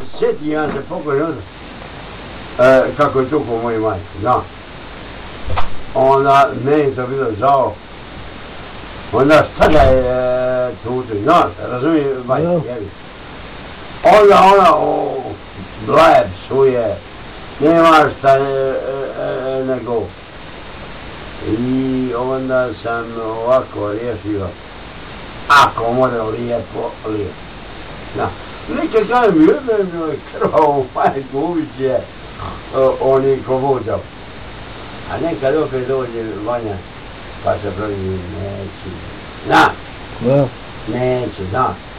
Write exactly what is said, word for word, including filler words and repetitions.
sjeti ja se pokojno, e, kako je to po mojoj majci, da. Onda, meni to bilo žao. Onda šta da je e, tutu, znaš, razumije, majci, jevi. Onda ona, o, blaje psuje, nema šta je, e, e, nego. I onda sam ovako riješio, ako može lijepo, lijepo. Da. Neke kažem, jedno je krvao majku uviće, oni ko vođao. A nekad opet dođe Vanja, pa se pravi, neće. Da, neće, da.